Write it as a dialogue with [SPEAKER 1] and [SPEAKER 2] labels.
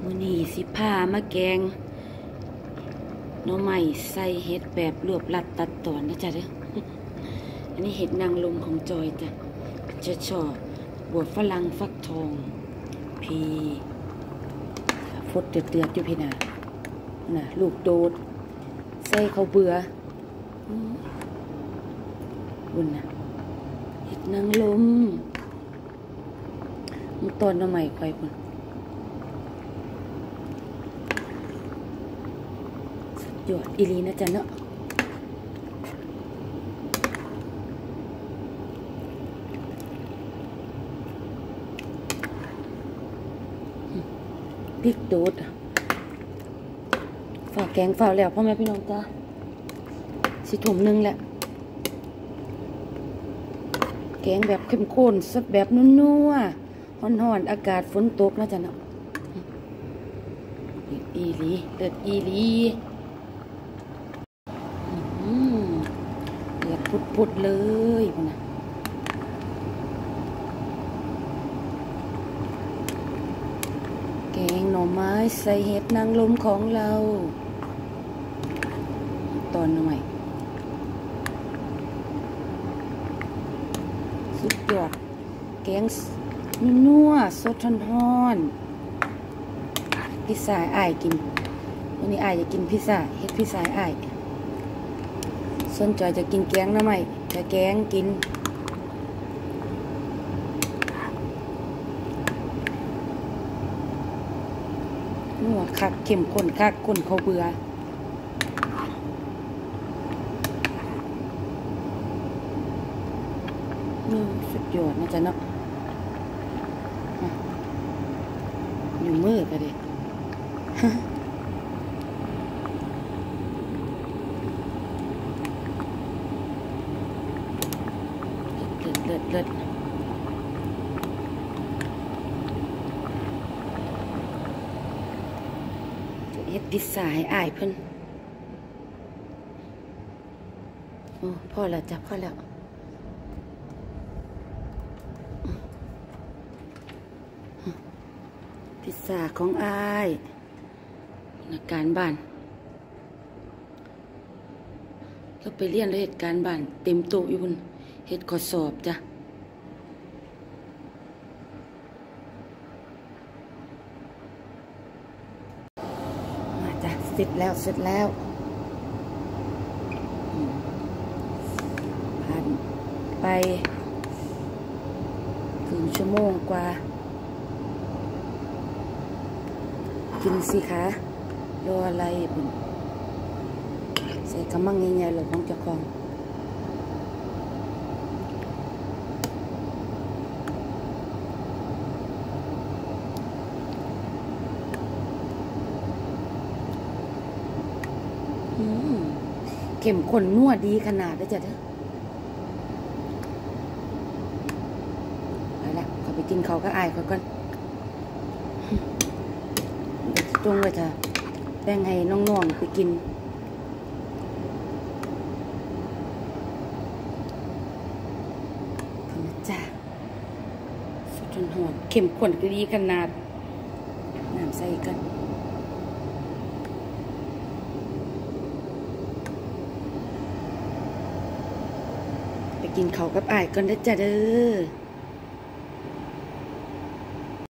[SPEAKER 1] มื้อนี้สิพามาแกงหน่อไม้ใส่เห็ดแบบรวบลัดตัดตอนนะจ๊ะเด้อ อันนี้เห็ดนางลมของจอยจ้ะจะชอบบวบฝรั่งฟักทองพีฟดเดือดอยู่พี่น่ะลูกโดดใส่ข้าวเบื่อบุญน่ะเห็ดนางลมมันตอนหน่อไม้ไปบุญหยอดอีลีนะจ๊ะเนาะพริกโดดฝากแกงฝากแล้วพ่อแม่พี่น้องจ้าสิถุงนึงแหละแกงแบบเข้มข้นสดแบบนัวๆฮ้อนๆอากาศฝนตกนะจ๊ะเนาะเดือดอีลีเดือดปุดๆเลยพ่อนะแกงหน่อไม้ใส่เห็ดนางรมของเราตอนหน่อยสุดยอดแกงนัวสดร้อนพิซซ่าอ้ายกินวันนี้อ้ายจะกินพิซซ่าเฮ็ดพิซซ่าอ้ายส่วนจอยจะกินแกงหน่อไม้จะแกงกินนัวคักเข้มข้นคักคนเขาเบื่อสุดยอดนะจ๊ะเนาะอยู่มือกันดิเลิศเฮ็ดพิซซ่าให้อ้ายเพิ่นโอ้พอแล้วจ้ะพอแล้วพิซซ่าของอ้ายนักการบ้านก็ไปเรียนแล้วเหตุการบ้านเต็มโต๊ะอยู่บนเฮ็ดข้อสอบจ้ะมาจ้ะเสร็จแล้วผ่านไปครึ่งชั่วโมงกว่ากินสิคะรออะไรบุญใส่กระมังใหญ่ๆเลยของเจ้าของเข้มข้นนัวดีขนาดได้จ้ะเด้อไปละขอไปกินเขาก็อายเขาก่อนจงไว้เถอะแบ่งให้น้องๆไปกินนะจ้ะสุดหอมเข้มข้นดีขนาดน้ำใส่กันไปกินเขากับอ้ายก่อนนะจ๊ะเด้อ